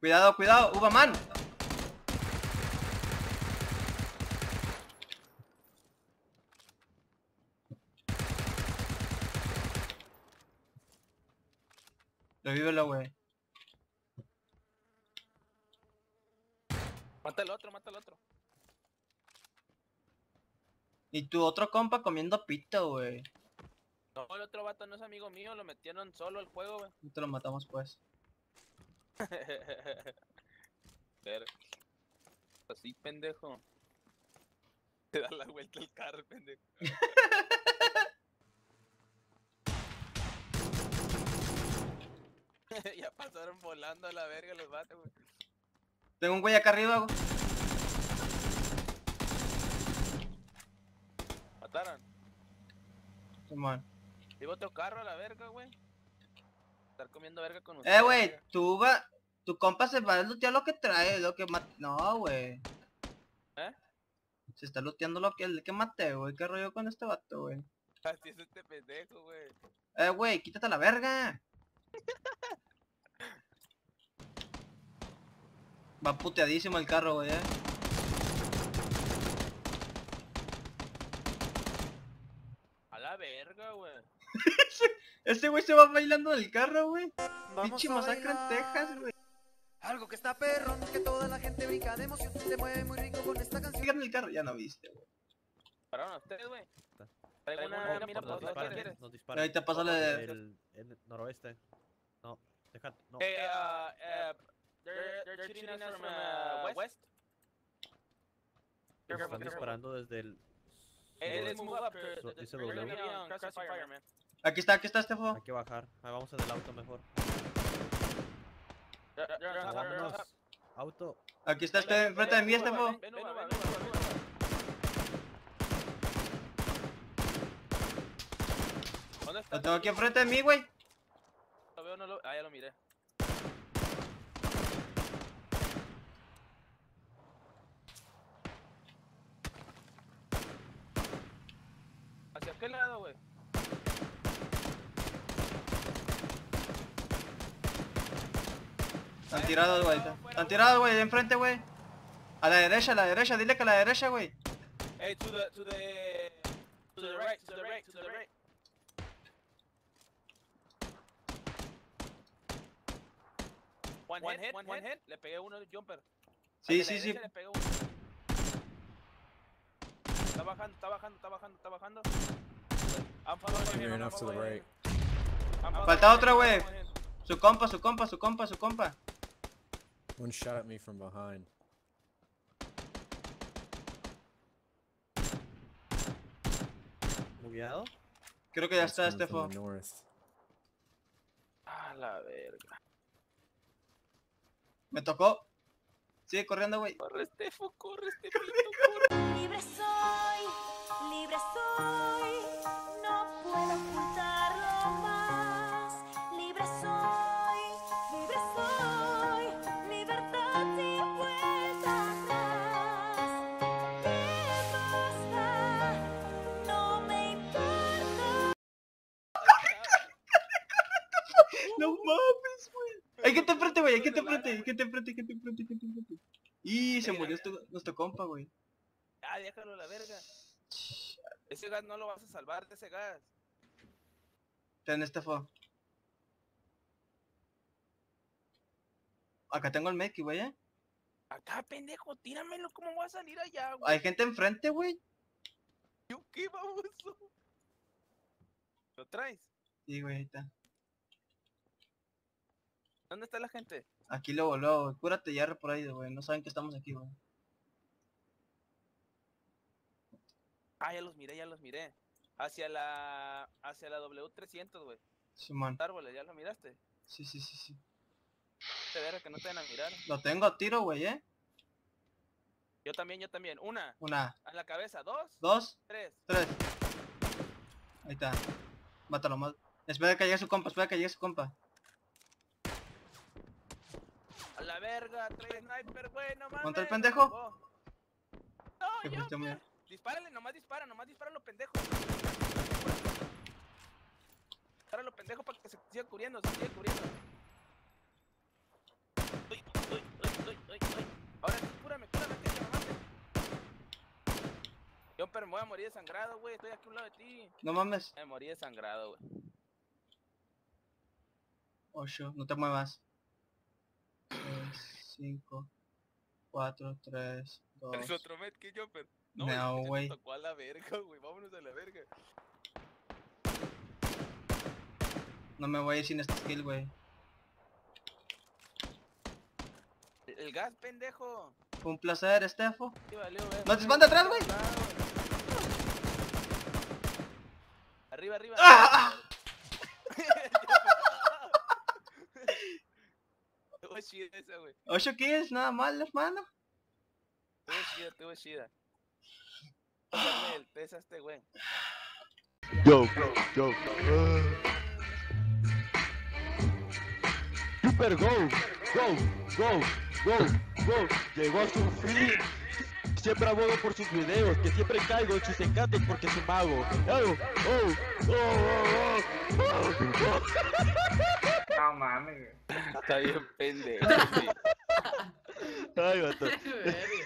Cuidado, cuidado, Ubaman. Revívelo, güey. Mata al otro, mata al otro. Y tu otro compa comiendo pito, güey. No, el otro vato no es amigo mío, lo metieron solo al juego, güey. Y te lo matamos, pues. Ver. Así, pendejo. Te da la vuelta el carro, pendejo. Ya pasaron volando a la verga los vatos, güey. Tengo un güey acá arriba, güey. Mataron. Simón. Llevo otro carro a la verga, güey. Estar comiendo verga con ustedes. Güey, tu compa se va a lootear lo que trae, lo que mate. No, güey. ¿Eh? Se está looteando el que maté, güey. ¿Qué rollo con este vato, güey? Así es este pendejo, güey. Güey, quítate la verga. Va puteadísimo el carro, güey, A la verga, güey. Ese güey se va bailando del carro, güey. Vamos Pinche a masacre en bailar. Texas, güey. Algo que está perrón, que toda la gente brinca de emoción, se mueve muy rico con esta canción. Sigan el carro, ya no viste, güey. Pararon a ustedes, güey. Traigo Una mira nos por disparan, ¿quieres? nos disparan. Ahí te pasó la de... El noroeste. No, deja, no. They're shooting us from west. Están disparando desde el... Let's move up. Dice We're gonna W. be on Crossfire, man. Aquí está, Estefo. Hay que bajar. Ahí vamos en el auto mejor. They're on top, they're on Vámonos. top. Auto. Aquí está este enfrente de mí, Estefo. Ven, Uva, ven, Uva. ¿Dónde está? Lo tengo aquí enfrente de mí, güey. Lo veo, no lo... Ah, ya lo miré. ¿Hacia qué lado, güey? Están tirados, güey. Están tirados, güey, de enfrente, güey. A la derecha, dile que a la derecha, güey. Hey, to the right, to the right, to the right. One hit. Le pegué uno de jumper. Sí, Al de la sí, sí. derecha le pegué uno. Está bajando. I'm following him, I'm following him. I'm following Falta him, otro, I'm güey. following him. Su compa. One shot at me from behind. ¿Bugueado? Creo que ya It's está, coming from Estefo. the north. Ah, la verga. Me tocó. Sigue corriendo, güey. Corre, Estefo, pito, corre. Libre soy, no puedo ocultarlo más. Libre soy, libertad sin vuelta atrás. ¿Qué más da? No me importa. No mames, güey. Hay que te enfrente, güey. Hay que te enfrente. Y se murió nuestro compa, güey. Ah, déjalo a la verga. Ese gas no lo vas a salvar de ese gas. Ten, Estefo. Acá tengo el Meki, güey, Acá, pendejo, tíramelo, ¿cómo voy a salir allá, güey? Hay gente enfrente, güey. ¿Yo qué, baboso? ¿Lo traes? Sí, güey, ahí está. ¿Dónde está la gente? Aquí lo voló, güey. Cúrate ya por ahí, güey. No saben que estamos aquí, güey. Ah, ya los miré. Hacia la W300, güey. Simón. Árboles, ¿ya lo miraste? Sí. Te verás que no te van a mirar. Lo tengo a tiro, güey, Yo también. Una, Una, a la cabeza. Dos, dos, tres. tres. Ahí está. Mátalo, Espera que llegue su compa. A la verga, trae sniper, güey, no mames. ¿Contra el pendejo? Oh. No, Que yo, fuiste muy- dispárale, nomás dispara los pendejos. Dispara a los pendejos para que se siga cubriendo, Uy. voy a morir desangrado, güey. Estoy aquí a un lado de ti. No mames. Me morí desangrado, güey. 8, no te muevas. 6, 5, 4, 3, 2. Es otro med que yo, pero. No, No, güey. Nos tocó a la verga, güey. Vámonos a la verga. No me voy a ir sin este skill, güey. El gas, pendejo. Fue un placer, Estefo. Sí, valió, güey. ¿No te van de atrás, güey? Arriba, arriba. ¡Ah! Estuvo chida esa, güey. 8 kills, nada mal, hermano. Estuvo chida. Darle el test a este güey. Yo. Super go. Llegó a su fin. Siempre abogo por sus videos, que siempre caigo en sus encantos porque soy mago. No mames, güey. Está bien pendejo. Ay, vato. Verga.